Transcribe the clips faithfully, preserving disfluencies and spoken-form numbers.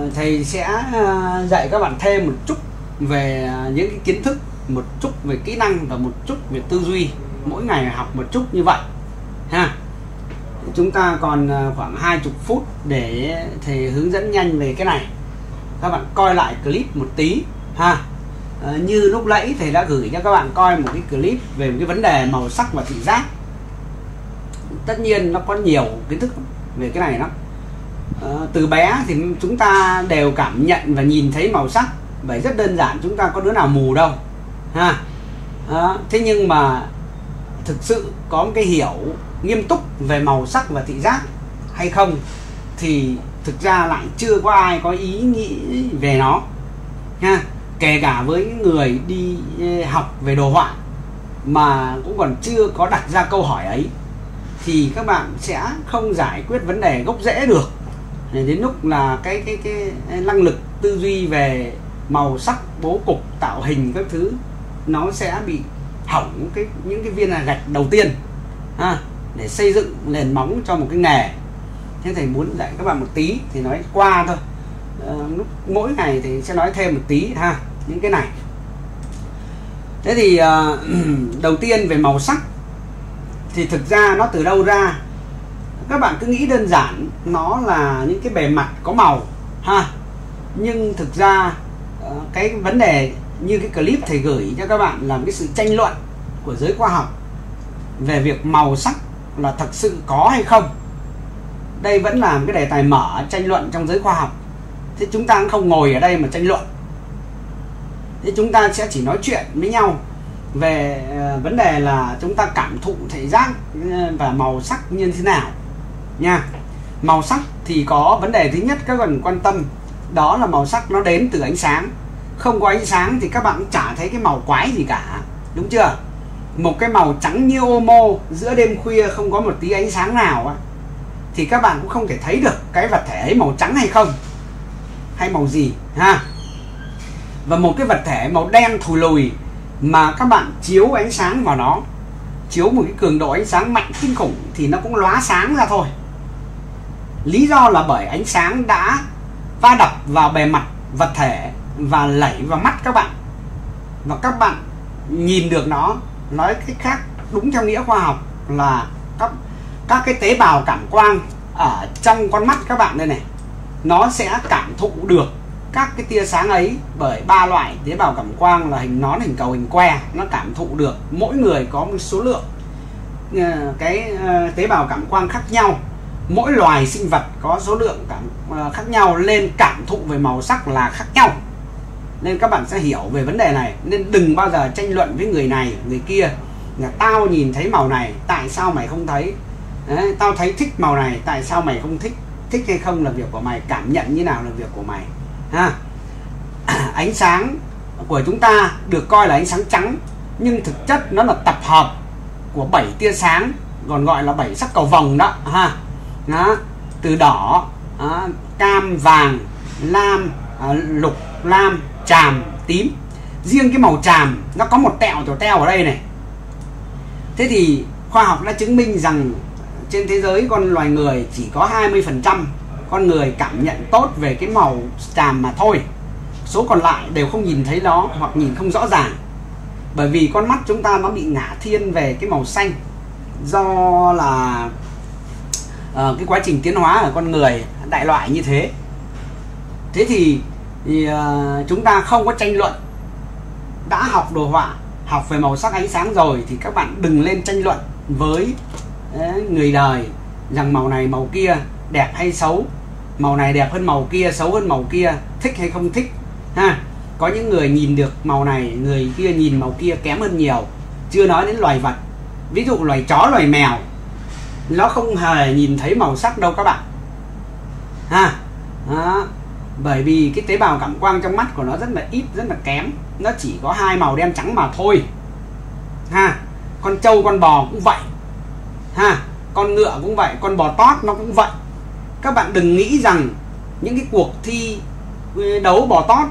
thầy sẽ dạy các bạn thêm một chút về những cái kiến thức, một chút về kỹ năng và một chút về tư duy, mỗi ngày học một chút như vậy ha. Chúng ta còn khoảng hai mươi phút để thầy hướng dẫn nhanh về cái này. Các bạn coi lại clip một tí ha. À, như lúc nãy thầy đã gửi cho các bạn coi một cái clip về một cái vấn đề màu sắc và thị giác. Tất nhiên nó có nhiều kiến thức về cái này lắm. À, từ bé thì chúng ta đều cảm nhận và nhìn thấy màu sắc, bởi rất đơn giản, chúng ta có đứa nào mù đâu ha. À, thế nhưng mà thực sự có một cái hiểu nghiêm túc về màu sắc và thị giác hay không thì thực ra lại chưa có ai có ý nghĩ về nó ha. Kể cả với những người đi học về đồ họa mà cũng còn chưa có đặt ra câu hỏi ấy thì các bạn sẽ không giải quyết vấn đề gốc rễ được. Đến lúc là cái cái cái năng lực tư duy về màu sắc, bố cục, tạo hình các thứ nó sẽ bị hỏng cái những cái viên gạch đầu tiên ha, để xây dựng nền móng cho một cái nghề. Thế thầy muốn dạy các bạn một tí thì nói qua thôi. À, lúc mỗi ngày thì sẽ nói thêm một tí ha, những cái này. Thế thì à, đầu tiên về màu sắc thì thực ra nó từ đâu ra? Các bạn cứ nghĩ đơn giản nó là những cái bề mặt có màu ha, nhưng thực ra cái vấn đề như cái clip thầy gửi cho các bạn là cái sự tranh luận của giới khoa học về việc màu sắc là thật sự có hay không. Đây vẫn là một cái đề tài mở tranh luận trong giới khoa học. Thế chúng ta cũng không ngồi ở đây mà tranh luận. Thế chúng ta sẽ chỉ nói chuyện với nhau về uh, vấn đề là chúng ta cảm thụ thị giác và màu sắc như thế nào nha. Màu sắc thì có vấn đề thứ nhất các bạn quan tâm, đó là màu sắc nó đến từ ánh sáng. Không có ánh sáng thì các bạn cũng chả thấy cái màu quái gì cả, đúng chưa? Một cái màu trắng như ô mô giữa đêm khuya không có một tí ánh sáng nào á, thì các bạn cũng không thể thấy được cái vật thể ấy màu trắng hay không, hay màu gì ha. Và một cái vật thể màu đen thùi lùi mà các bạn chiếu ánh sáng vào nó, chiếu một cái cường độ ánh sáng mạnh kinh khủng thì nó cũng lóa sáng ra thôi. Lý do là bởi ánh sáng đã va đập vào bề mặt vật thể và lẩy vào mắt các bạn, và các bạn nhìn được nó. Nói cách khác, đúng theo nghĩa khoa học là các, các cái tế bào cảm quang ở trong con mắt các bạn đây này, nó sẽ cảm thụ được các cái tia sáng ấy bởi ba loại tế bào cảm quang là hình nón, hình cầu, hình que. Nó cảm thụ được, mỗi người có một số lượng cái tế bào cảm quang khác nhau, mỗi loài sinh vật có số lượng cảm khác nhau, nên cảm thụ về màu sắc là khác nhau. Nên các bạn sẽ hiểu về vấn đề này. Nên đừng bao giờ tranh luận với người này người kia là tao nhìn thấy màu này, tại sao mày không thấy? Đấy, tao thấy thích màu này, tại sao mày không thích? Thích hay không là việc của mày, cảm nhận như nào là việc của mày ha. Ánh sáng của chúng ta được coi là ánh sáng trắng, nhưng thực chất nó là tập hợp của bảy tia sáng, còn gọi là bảy sắc cầu vồng đó ha. Đó, từ đỏ, đó, cam, vàng, lam, à, lục, lam, tràm, tím. Riêng cái màu tràm nó có một tẹo tẹo teo ở đây này. Thế thì khoa học đã chứng minh rằng trên thế giới con loài người chỉ có hai mươi phần trăm con người cảm nhận tốt về cái màu tràm mà thôi. Số còn lại đều không nhìn thấy nó hoặc nhìn không rõ ràng. Bởi vì con mắt chúng ta nó bị ngả thiên về cái màu xanh, do là uh, cái quá trình tiến hóa ở con người đại loại như thế. Thế thì, thì uh, chúng ta không có tranh luận. Đã học đồ họa, học về màu sắc ánh sáng rồi thì các bạn đừng lên tranh luận với uh, người đời rằng màu này màu kia đẹp hay xấu, màu này đẹp hơn màu kia, xấu hơn màu kia, thích hay không thích ha. Có những người nhìn được màu này, người kia nhìn màu kia kém hơn nhiều. Chưa nói đến loài vật, ví dụ loài chó, loài mèo, nó không hề nhìn thấy màu sắc đâu các bạn ha. Đó. Bởi vì cái tế bào cảm quang trong mắt của nó rất là ít, rất là kém. Nó chỉ có hai màu đen trắng mà thôi ha. Con trâu, con bò cũng vậy ha. Con ngựa cũng vậy, con bò tót nó cũng vậy. Các bạn đừng nghĩ rằng những cái cuộc thi đấu bò tót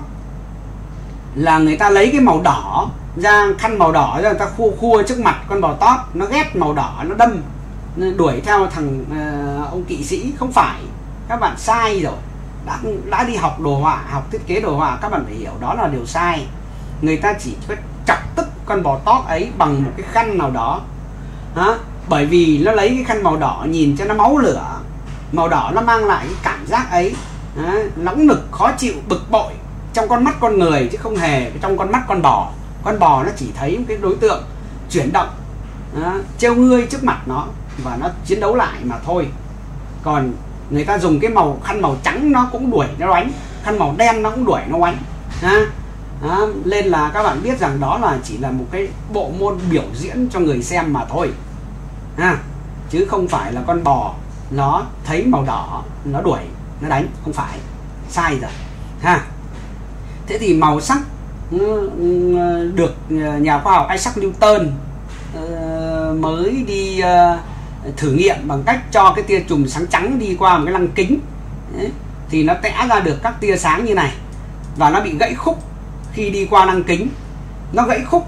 là người ta lấy cái màu đỏ ra, khăn màu đỏ ra, người ta khua khua trước mặt con bò tót, nó ghét màu đỏ, nó đâm, nó đuổi theo thằng uh, ông kỵ sĩ. Không phải, các bạn sai rồi đã đã đi học đồ họa, học thiết kế đồ họa, các bạn phải hiểu đó là điều sai. Người ta chỉ có chọc tức con bò tót ấy bằng một cái khăn nào đó. Đó. Bởi vì nó lấy cái khăn màu đỏ nhìn cho nó máu lửa, màu đỏ nó mang lại cái cảm giác ấy. Đó. Nóng nực, khó chịu, bực bội trong con mắt con người, chứ không hề trong con mắt con bò. Con bò nó chỉ thấy cái đối tượng chuyển động, đó, trêu ngươi trước mặt nó và nó chiến đấu lại mà thôi. Còn người ta dùng cái màu khăn màu trắng nó cũng đuổi nó đánh, khăn màu đen nó cũng đuổi nó đánh. Đó. Đó. Nên là các bạn biết rằng đó là chỉ là một cái bộ môn biểu diễn cho người xem mà thôi. Ha. Chứ không phải là con bò nó thấy màu đỏ nó đuổi nó đánh, không phải, sai rồi. Ha. Thế thì màu sắc được nhà khoa học Isaac Newton mới đi thử nghiệm bằng cách cho cái tia chùm sáng trắng đi qua một cái lăng kính. Đấy. Thì nó tẽ ra được các tia sáng như này, và nó bị gãy khúc khi đi qua lăng kính. Nó gãy khúc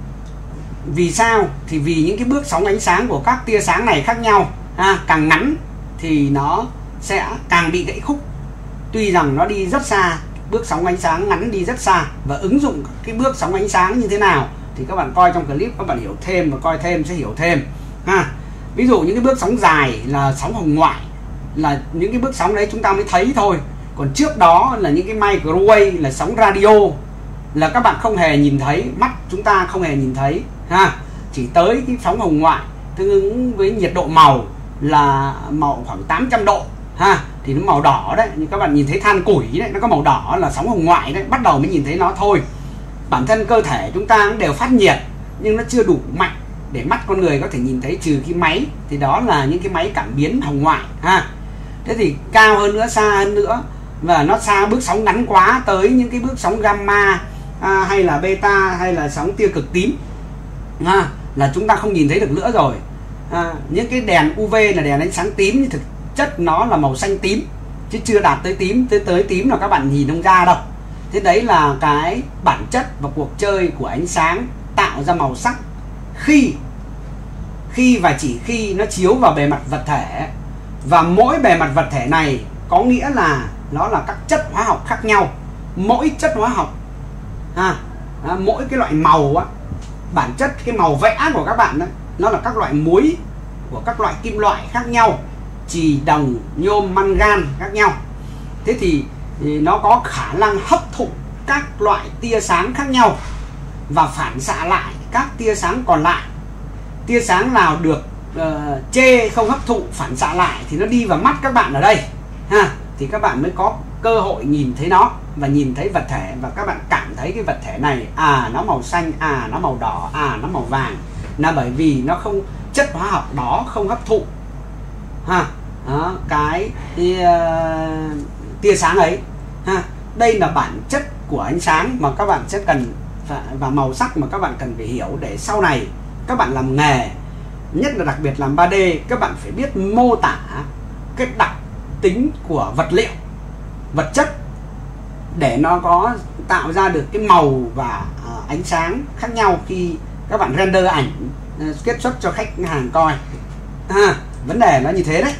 vì sao? Thì vì những cái bước sóng ánh sáng của các tia sáng này khác nhau. À, càng ngắn thì nó sẽ càng bị gãy khúc. Tuy rằng nó đi rất xa, bước sóng ánh sáng ngắn đi rất xa, và ứng dụng cái bước sóng ánh sáng như thế nào thì các bạn coi trong clip các bạn hiểu thêm, và coi thêm sẽ hiểu thêm. Ha. Ví dụ những cái bước sóng dài là sóng hồng ngoại, là những cái bước sóng đấy chúng ta mới thấy thôi. Còn trước đó là những cái microwave là sóng radio, là các bạn không hề nhìn thấy, mắt chúng ta không hề nhìn thấy. Ha. Chỉ tới cái sóng hồng ngoại tương ứng với nhiệt độ màu là màu khoảng tám trăm độ. Ha. Thì nó màu đỏ đấy, như các bạn nhìn thấy than củi đấy, nó có màu đỏ là sóng hồng ngoại đấy, bắt đầu mới nhìn thấy nó thôi. Bản thân cơ thể chúng ta cũng đều phát nhiệt, nhưng nó chưa đủ mạnh để mắt con người có thể nhìn thấy, trừ cái máy, thì đó là những cái máy cảm biến hồng ngoại. Ha. Thế thì cao hơn nữa, xa hơn nữa, và nó xa bước sóng ngắn quá tới những cái bước sóng gamma à, hay là beta hay là sóng tia cực tím, à, là chúng ta không nhìn thấy được nữa rồi. À, những cái đèn u vê là đèn ánh sáng tím, nhưng thực chất nó là màu xanh tím, chứ chưa đạt tới tím. Tới tới tím là các bạn nhìn không ra đâu. Thế đấy là cái bản chất và cuộc chơi của ánh sáng tạo ra màu sắc khi khi và chỉ khi nó chiếu vào bề mặt vật thể. Và mỗi bề mặt vật thể này có nghĩa là nó là các chất hóa học khác nhau. Mỗi chất hóa học à, à, mỗi cái loại màu á, bản chất cái màu vẽ của các bạn đó, nó là các loại muối của các loại kim loại khác nhau, chì, đồng, nhôm, mangan khác nhau. Thế thì, thì nó có khả năng hấp thụ các loại tia sáng khác nhau và phản xạ lại các tia sáng còn lại. Tia sáng nào được uh, chê không hấp thụ, phản xạ lại thì nó đi vào mắt các bạn ở đây. Ha. Thì các bạn mới có cơ hội nhìn thấy nó và nhìn thấy vật thể, và các bạn cảm thấy cái vật thể này à nó màu xanh, à nó màu đỏ, à nó màu vàng, là bởi vì nó không, chất hóa học đó không hấp thụ ha đó, cái, cái uh, tia sáng ấy. Ha. Đây là bản chất của ánh sáng mà các bạn sẽ cần phải, và màu sắc mà các bạn cần phải hiểu để sau này các bạn làm nghề, nhất là đặc biệt làm ba D, các bạn phải biết mô tả cái đặc tính của vật liệu, vật chất, để nó có tạo ra được cái màu và uh, ánh sáng khác nhau khi các bạn render ảnh uh, kết xuất cho khách hàng coi. À, vấn đề nó như thế đấy.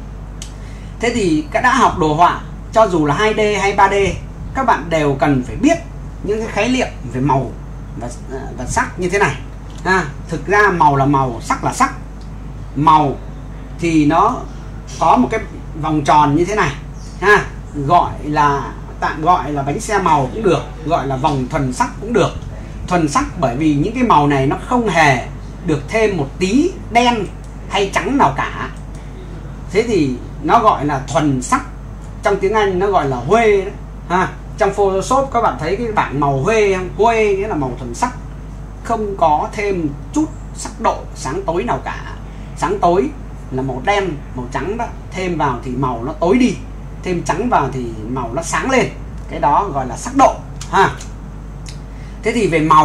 Thế thì các đã học đồ họa, cho dù là hai D hay ba D, các bạn đều cần phải biết những cái khái niệm về màu và, uh, và sắc như thế này. À, thực ra màu là màu, sắc là sắc. Màu thì nó có một cái vòng tròn như thế này, ha, gọi là tạm gọi là bánh xe màu cũng được, gọi là vòng thuần sắc cũng được. Thuần sắc bởi vì những cái màu này nó không hề được thêm một tí đen hay trắng nào cả, thế thì nó gọi là thuần sắc. Trong tiếng Anh nó gọi là huê đấy. Ha. Trong Photoshop các bạn thấy cái bảng màu huê không? Huê nghĩa là màu thuần sắc, không có thêm chút sắc độ sáng tối nào cả. Sáng tối là màu đen, màu trắng đó, thêm vào thì màu nó tối đi, thêm trắng vào thì màu nó sáng lên, cái đó gọi là sắc độ. Ha. Thế thì về màu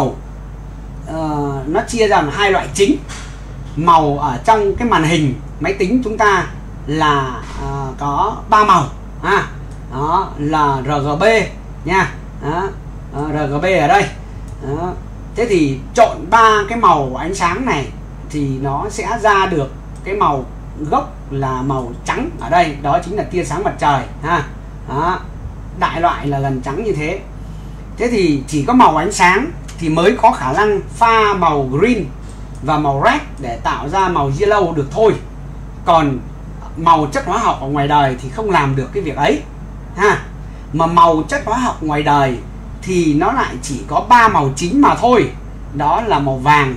uh, nó chia ra hai loại chính. Màu ở trong cái màn hình máy tính chúng ta là uh, có ba màu. Ha. Đó là rờ giê bê nha. Đó. Uh, rờ giê bê ở đây. Đó. Thế thì trộn ba cái màu ánh sáng này thì nó sẽ ra được cái màu gốc là màu trắng ở đây, đó chính là tia sáng mặt trời. Ha. Đó, đại loại là lần trắng như thế. Thế thì chỉ có màu ánh sáng thì mới có khả năng pha màu green và màu red để tạo ra màu yellow được thôi. Còn màu chất hóa học ở ngoài đời thì không làm được cái việc ấy ha. Mà màu chất hóa học ngoài đời thì nó lại chỉ có ba màu chính mà thôi. Đó là màu vàng,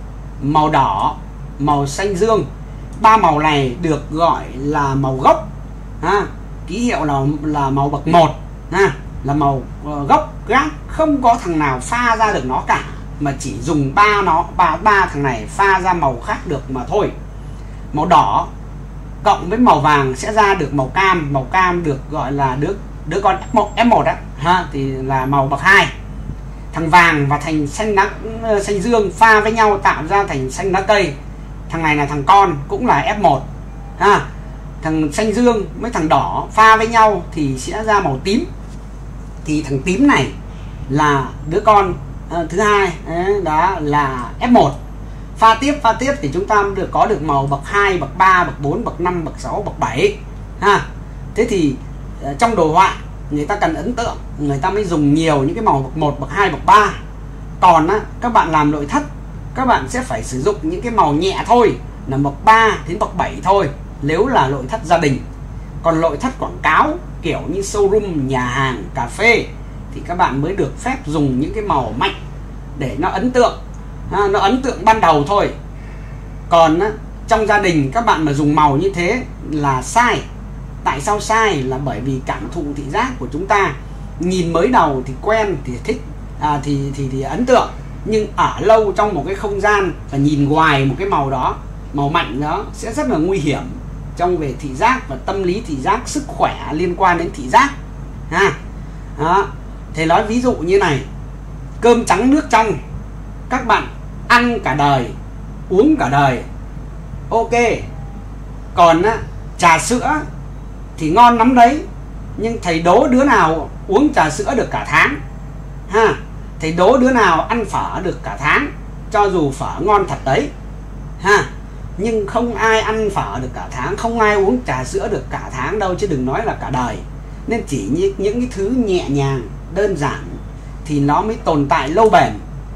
màu đỏ, màu xanh dương. Ba màu này được gọi là màu gốc ha. Ký hiệu là là màu bậc một ha, là màu gốc gác, không có thằng nào pha ra được nó cả, mà chỉ dùng ba nó ba ba thằng này pha ra màu khác được mà thôi. Màu đỏ cộng với màu vàng sẽ ra được màu cam. Màu cam được gọi là đứa đứa con F một á ha, thì là màu bậc hai. Thằng vàng và thành xanh lá xanh dương pha với nhau tạo ra thành xanh lá cây. Thằng này là thằng con, cũng là F một ha. Thằng xanh dương với thằng đỏ pha với nhau thì sẽ ra màu tím. Thì thằng tím này là đứa con uh, thứ hai, đó là F một. Pha tiếp pha tiếp thì chúng ta được có được màu bậc hai, bậc ba, bậc bốn, bậc năm, bậc sáu, bậc bảy ha. Thế thì uh, trong đồ họa người ta cần ấn tượng, người ta mới dùng nhiều những cái màu bậc một, bậc hai, bậc ba. Còn á, các bạn làm nội thất, các bạn sẽ phải sử dụng những cái màu nhẹ thôi, là bậc ba đến bậc bảy thôi, nếu là nội thất gia đình. Còn nội thất quảng cáo kiểu như showroom, nhà hàng, cà phê thì các bạn mới được phép dùng những cái màu mạnh để nó ấn tượng ha, nó ấn tượng ban đầu thôi. Còn á, trong gia đình các bạn mà dùng màu như thế là sai. Tại sao sai? Là bởi vì cảm thụ thị giác của chúng ta nhìn mới đầu thì quen, thì thích, à, thì, thì thì ấn tượng. Nhưng ở lâu trong một cái không gian và nhìn hoài một cái màu đó, màu mạnh đó, sẽ rất là nguy hiểm trong về thị giác và tâm lý thị giác, sức khỏe liên quan đến thị giác ha. Đó. Thầy nói ví dụ như này: cơm trắng nước trong các bạn ăn cả đời, uống cả đời, ok. Còn á, trà sữa thì ngon lắm đấy, nhưng thầy đố đứa nào uống trà sữa được cả tháng ha. Thầy đố đứa nào ăn phở được cả tháng, cho dù phở ngon thật đấy ha. Nhưng không ai ăn phở được cả tháng, không ai uống trà sữa được cả tháng đâu, chứ đừng nói là cả đời. Nên chỉ như những cái thứ nhẹ nhàng, đơn giản thì nó mới tồn tại lâu bền.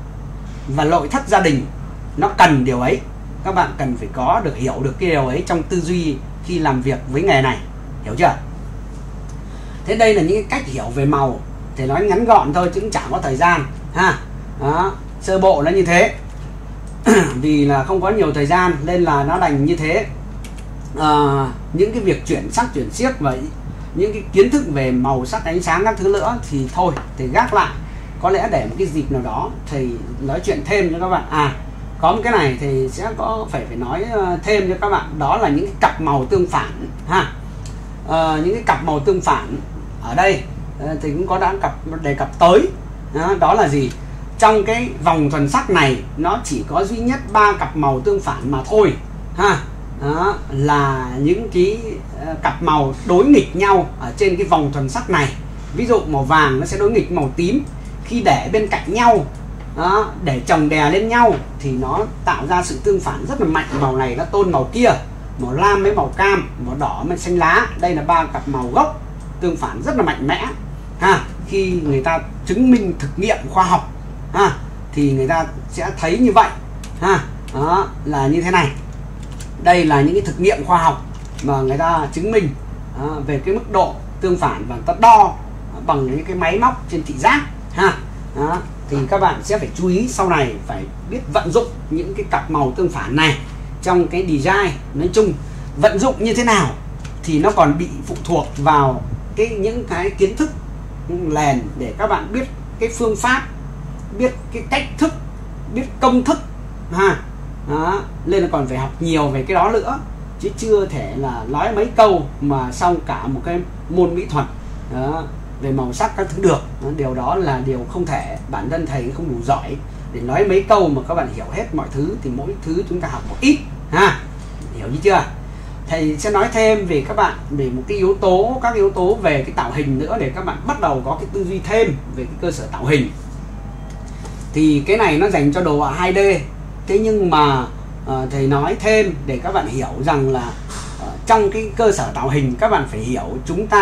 Và nội thất gia đình nó cần điều ấy. Các bạn cần phải có được, hiểu được cái điều ấy trong tư duy khi làm việc với nghề này, hiểu chưa? Thế đây là những cái cách hiểu về màu. Thì nói ngắn gọn thôi chứ cũng chẳng có thời gian ha. Đó, sơ bộ nó như thế. Vì là không có nhiều thời gian nên là nó đành như thế. À, những cái việc chuyển sắc chuyển xiếc và những cái kiến thức về màu sắc, ánh sáng các thứ nữa thì thôi thì gác lại. Có lẽ để một cái dịp nào đó thầy nói chuyện thêm cho các bạn. À, có một cái này thì sẽ có phải phải nói thêm cho các bạn, đó là những cái cặp màu tương phản ha. À, những cái cặp màu tương phản ở đây thì cũng có đã cặp đề cập tới. Đó, đó là gì? Trong cái vòng thuần sắc này nó chỉ có duy nhất ba cặp màu tương phản mà thôi ha. Đó là những cái uh, cặp màu đối nghịch nhau ở trên cái vòng thuần sắc này. Ví dụ màu vàng nó sẽ đối nghịch màu tím. Khi để bên cạnh nhau, đó, để chồng đè lên nhau thì nó tạo ra sự tương phản rất là mạnh. Màu này nó tôn màu kia, màu lam với màu cam, màu đỏ với xanh lá. Đây là ba cặp màu gốc tương phản rất là mạnh mẽ ha. Khi người ta chứng minh thực nghiệm khoa học ha, thì người ta sẽ thấy như vậy ha. Đó là như thế này. Đây là những cái thực nghiệm khoa học mà người ta chứng minh à, về cái mức độ tương phản, và người ta đo bằng những cái máy móc trên thị giác ha. Đó, thì các bạn sẽ phải chú ý sau này phải biết vận dụng những cái cặp màu tương phản này trong cái design. Nói chung vận dụng như thế nào thì nó còn bị phụ thuộc vào cái những cái kiến thức nền để các bạn biết cái phương pháp, biết cái cách thức, biết công thức ha. Đó, nên là còn phải học nhiều về cái đó nữa, chứ chưa thể là nói mấy câu mà xong cả một cái môn mỹ thuật đó, về màu sắc các thứ được. Đó, điều đó là điều không thể, bản thân thầy không đủ giỏi để nói mấy câu mà các bạn hiểu hết mọi thứ. Thì mỗi thứ chúng ta học một ít ha, hiểu như chưa? Thầy sẽ nói thêm về các bạn về một cái yếu tố, các yếu tố về cái tạo hình nữa, để các bạn bắt đầu có cái tư duy thêm về cái cơ sở tạo hình. Thì cái này nó dành cho đồ họa hai D. Thế nhưng mà uh, thầy nói thêm để các bạn hiểu rằng là uh, trong cái cơ sở tạo hình các bạn phải hiểu chúng ta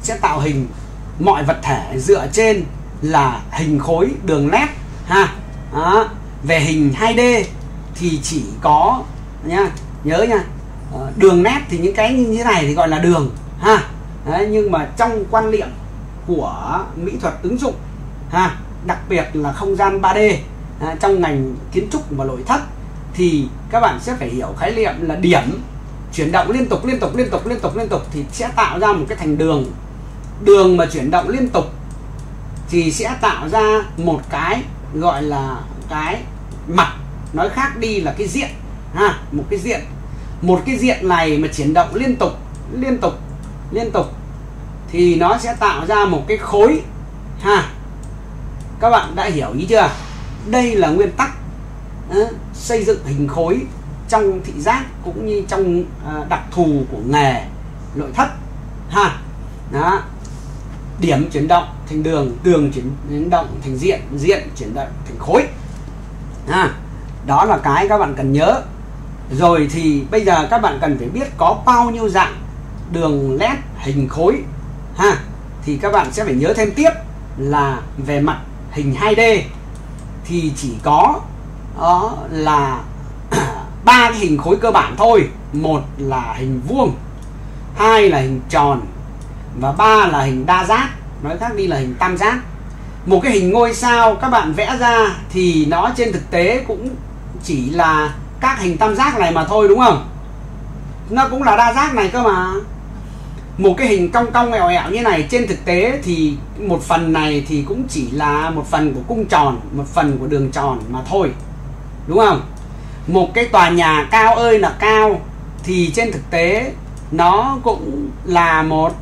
sẽ tạo hình mọi vật thể dựa trên là hình khối đường nét ha. Đó. Về hình hai D thì chỉ có nha, nhớ nha, đường nét thì những cái như thế này thì gọi là đường ha. Đấy, nhưng mà trong quan niệm của mỹ thuật ứng dụng ha, đặc biệt là không gian ba D ha, trong ngành kiến trúc và nội thất thì các bạn sẽ phải hiểu khái niệm là điểm chuyển động liên tục liên tục liên tục liên tục liên tục thì sẽ tạo ra một cái thành đường. Đường mà chuyển động liên tục thì sẽ tạo ra một cái gọi là cái mặt, nói khác đi là cái diện ha, một cái diện. Một cái diện này mà chuyển động liên tục liên tục liên tục thì nó sẽ tạo ra một cái khối ha. Các bạn đã hiểu ý chưa? Đây là nguyên tắc uh, xây dựng hình khối trong thị giác cũng như trong uh, đặc thù của nghề nội thất ha. Đó. Điểm chuyển động thành đường, đường chuyển động thành diện, diện chuyển động thành khối ha. Đó là cái các bạn cần nhớ. Rồi thì bây giờ các bạn cần phải biết có bao nhiêu dạng đường nét hình khối ha. Thì các bạn sẽ phải nhớ thêm tiếp là về mặt hình hai D thì chỉ có đó là ba cái hình khối cơ bản thôi. Một là hình vuông, hai là hình tròn và ba là hình đa giác, nói khác đi là hình tam giác. Một cái hình ngôi sao các bạn vẽ ra thì nó trên thực tế cũng chỉ là các hình tam giác này mà thôi, đúng không? Nó cũng là đa giác này cơ mà. Một cái hình cong cong ẹo ẹo như này trên thực tế thì một phần này thì cũng chỉ là một phần của cung tròn, một phần của đường tròn mà thôi, đúng không? Một cái tòa nhà cao ơi là cao thì trên thực tế nó cũng là một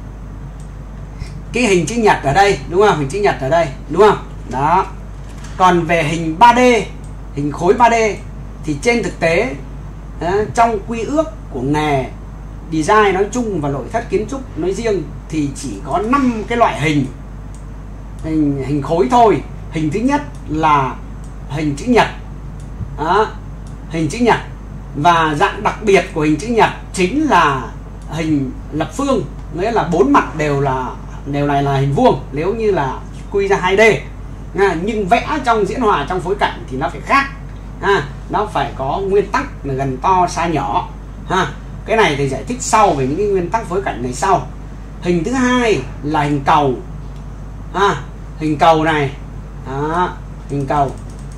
cái hình chữ nhật ở đây, đúng không? Hình chữ nhật ở đây, đúng không? Đó. Còn về hình ba D, hình khối ba D thì trên thực tế trong quy ước của nghề design nói chung và nội thất kiến trúc nói riêng thì chỉ có năm cái loại hình hình, hình khối thôi. Hình thứ nhất là hình chữ nhật. Đó. Hình chữ nhật. Và dạng đặc biệt của hình chữ nhật chính là hình lập phương, nghĩa là bốn mặt đều là đều này là hình vuông nếu như là quy ra hai D. À, nhưng vẽ trong diễn hòa trong phối cảnh thì nó phải khác. À, nó phải có nguyên tắc là gần to xa nhỏ ha. Cái này thì giải thích sau về những cái nguyên tắc phối cảnh này sau. Hình thứ hai là hình cầu ha. Hình cầu này đó, hình cầu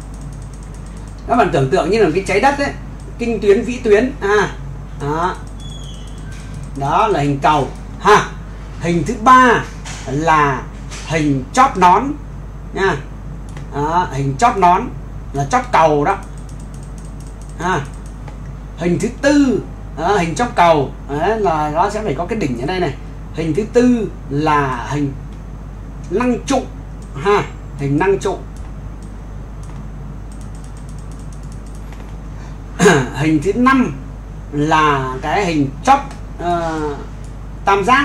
các bạn tưởng tượng như là cái trái đất ấy, kinh tuyến vĩ tuyến à. Đó. Đó là hình cầu ha. Hình thứ ba là hình chóp nón nha. Đó, hình chóp nón là chóp cầu đó à. Hình thứ tư đó, hình chóp cầu đó, là nó sẽ phải có cái đỉnh ở đây này. Hình thứ tư là hình năng trụ ha, hình năng trụ. Hình thứ năm là cái hình chóp uh, tam giác.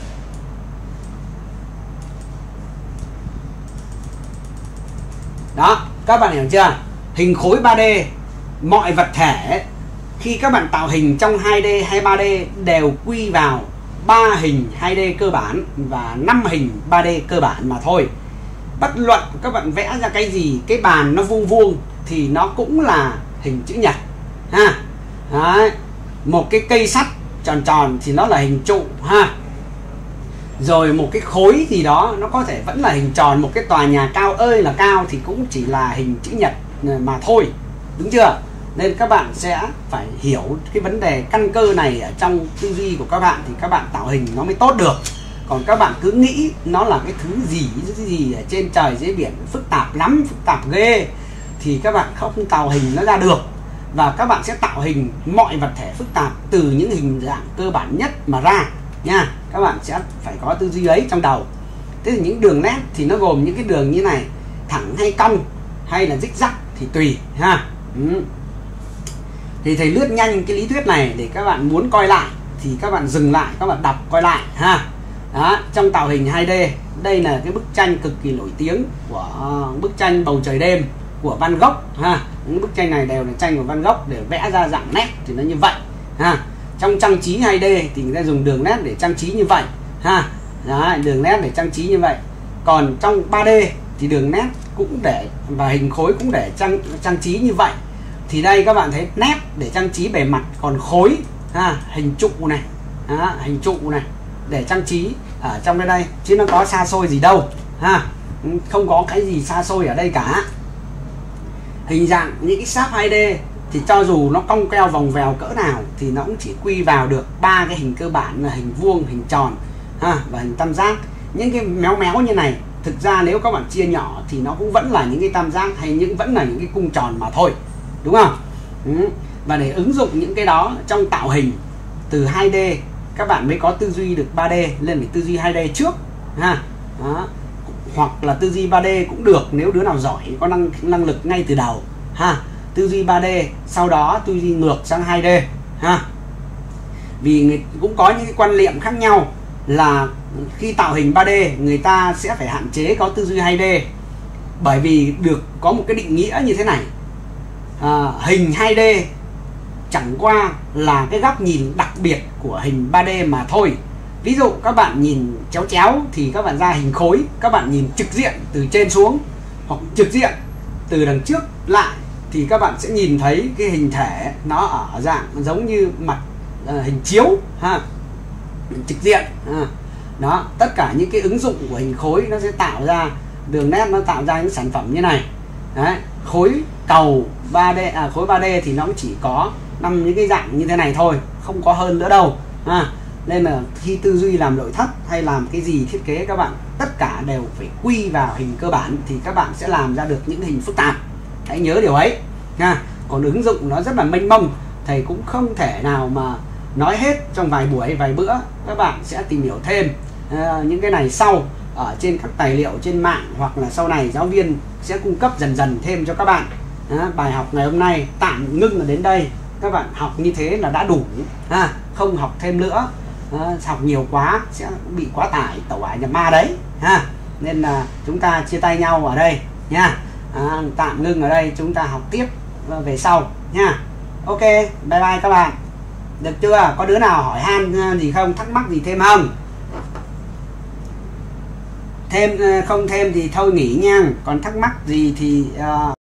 Đó, các bạn hiểu chưa? Hình khối ba D, mọi vật thể khi các bạn tạo hình trong hai D hay ba D đều quy vào ba hình hai D cơ bản và năm hình ba D cơ bản mà thôi. Bất luận các bạn vẽ ra cái gì, cái bàn nó vuông vuông thì nó cũng là hình chữ nhật ha. Đấy. Một cái cây sắt tròn tròn thì nó là hình trụ ha. Rồi một cái khối gì đó nó có thể vẫn là hình tròn. Một cái tòa nhà cao ơi là cao thì cũng chỉ là hình chữ nhật mà thôi, đúng chưa? Nên các bạn sẽ phải hiểu cái vấn đề căn cơ này ở trong tư duy của các bạn thì các bạn tạo hình nó mới tốt được. Còn các bạn cứ nghĩ nó là cái thứ gì cái gì ở trên trời dưới biển phức tạp lắm, phức tạp ghê thì các bạn không tạo hình nó ra được. Và các bạn sẽ tạo hình mọi vật thể phức tạp từ những hình dạng cơ bản nhất mà ra nha. Các bạn sẽ phải có tư duy ấy trong đầu. Thế thì những đường nét thì nó gồm những cái đường như này, thẳng hay cong hay là zig zag thì tùy ha. Ừ. Thì thầy lướt nhanh cái lý thuyết này để các bạn muốn coi lại thì các bạn dừng lại, các bạn đọc coi lại ha. Đó, trong tạo hình hai D, đây là cái bức tranh cực kỳ nổi tiếng của uh, bức tranh Bầu Trời Đêm của Van Gogh ha. Những bức tranh này đều là tranh của Van Gogh để vẽ ra dạng nét thì nó như vậy ha. Trong trang trí hai D thì người ta dùng đường nét để trang trí như vậy ha. Đấy, đường nét để trang trí như vậy. Còn trong ba D thì đường nét cũng để và hình khối cũng để trang trang trí như vậy. Thì đây các bạn thấy nét để trang trí bề mặt, còn khối ha, hình trụ này, đó, hình trụ này để trang trí ở trong đây đây, chứ nó có xa xôi gì đâu ha, không có cái gì xa xôi ở đây cả. Hình dạng những cái sáp hai D thì cho dù nó cong keo vòng vèo cỡ nào thì nó cũng chỉ quy vào được ba cái hình cơ bản là hình vuông, hình tròn ha, và hình tam giác. Những cái méo méo như này thực ra nếu các bạn chia nhỏ thì nó cũng vẫn là những cái tam giác hay những vẫn là những cái cung tròn mà thôi, đúng không? Ừ. Và để ứng dụng những cái đó trong tạo hình từ hai D, các bạn mới có tư duy được ba D, lên phải tư duy hai D trước ha. Đó. Hoặc là tư duy ba D cũng được nếu đứa nào giỏi, có năng năng lực ngay từ đầu ha. Tư duy ba D sau đó tư duy ngược sang hai D ha. Vì người cũng có những cái quan niệm khác nhau, là khi tạo hình ba D người ta sẽ phải hạn chế có tư duy hai D, bởi vì được có một cái định nghĩa như thế này, à, hình hai D chẳng qua là cái góc nhìn đặc biệt của hình ba D mà thôi. Ví dụ các bạn nhìn chéo chéo thì các bạn ra hình khối, các bạn nhìn trực diện từ trên xuống hoặc trực diện từ đằng trước lại thì các bạn sẽ nhìn thấy cái hình thể nó ở dạng giống như mặt uh, hình chiếu ha, trực diện ha. Đó, tất cả những cái ứng dụng của hình khối nó sẽ tạo ra đường nét, nó tạo ra những sản phẩm như này. Đấy, khối cầu ba D, à, khối ba D thì nó cũng chỉ có năm những cái dạng như thế này thôi, không có hơn nữa đâu ha. Nên là khi tư duy làm nội thất hay làm cái gì thiết kế, các bạn tất cả đều phải quy vào hình cơ bản thì các bạn sẽ làm ra được những hình phức tạp. Hãy nhớ điều ấy nha. Còn ứng dụng nó rất là mênh mông, thầy cũng không thể nào mà nói hết trong vài buổi vài bữa. Các bạn sẽ tìm hiểu thêm uh, những cái này sau ở trên các tài liệu trên mạng, hoặc là sau này giáo viên sẽ cung cấp dần dần thêm cho các bạn. uh, Bài học ngày hôm nay tạm ngưng ở đến đây. Các bạn học như thế là đã đủ ha, không học thêm nữa. À, học nhiều quá sẽ bị quá tải, tẩu hỏa nhập ma đấy ha. Nên là chúng ta chia tay nhau ở đây nha. À, tạm ngưng ở đây, chúng ta học tiếp về sau nha. Ok, bye bye các bạn. Được chưa? Có đứa nào hỏi han gì không, thắc mắc gì thêm không? Thêm không thêm thì thôi nghỉ nha. Còn thắc mắc gì thì uh...